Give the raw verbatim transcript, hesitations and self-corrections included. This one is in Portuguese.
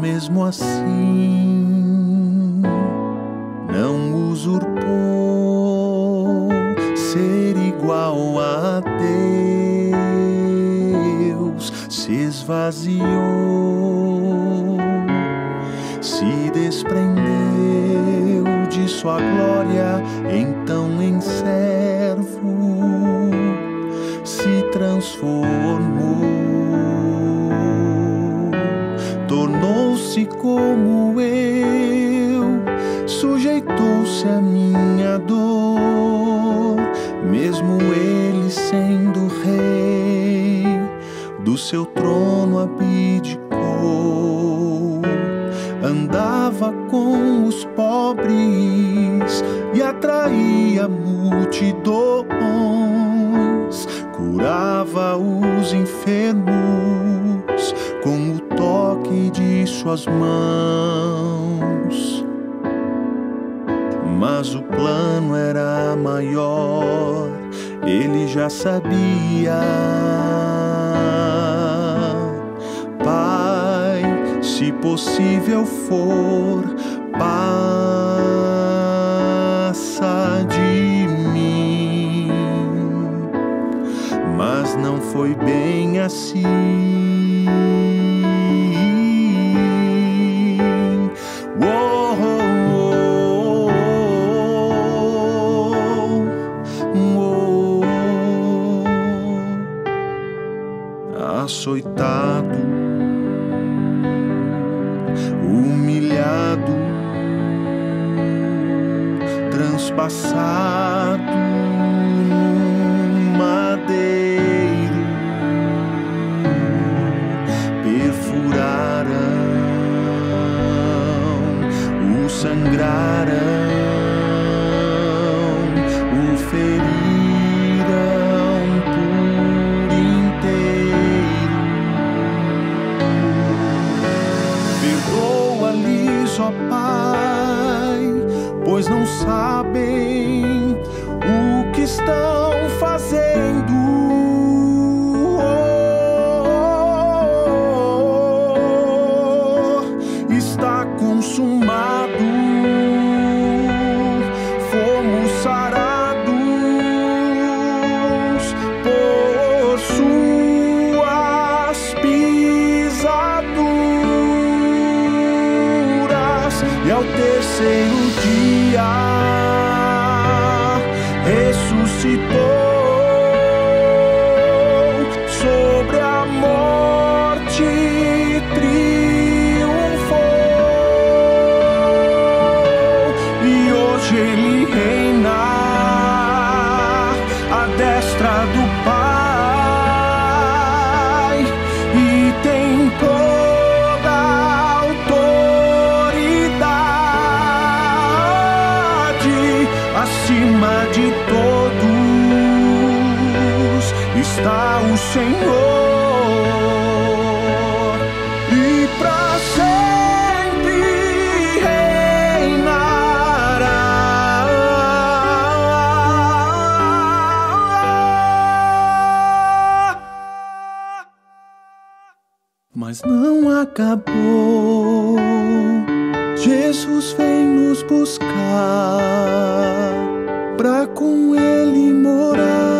mesmo assim não usurpou ser igual a Deus, se esvaziou, se desprendeu de sua glória, então em servo se transformou. Tornou-se como eu, sujeitou-se à minha dor, mesmo ele sendo rei, do seu trono abdicou. Andava com os pobres e atraía multidões, curava os enfermos com o toque de suas mãos. Mas o plano era maior, ele já sabia. Pai, se possível for, passa de mim. Mas não foi bem assim. Oh, oh, oh, oh. Açoitado, humilhado, transpassado no madeiro, perfuraram, o sangraram, o feriram por inteiro. Perdoa-lhes, ó Pai, pois não sabem o que estão fazendo. Oh, está consumado, fomos sarados por suas pisaduras, e ao terceiro dia ressuscitou, sobre a morte triunfou, e hoje ele reina à destra do Pai, e tem toda a autoridade. Acima de todos está o Senhor, e pra sempre reinará. Mas não acabou, Jesus vem nos buscar pra com ele morar.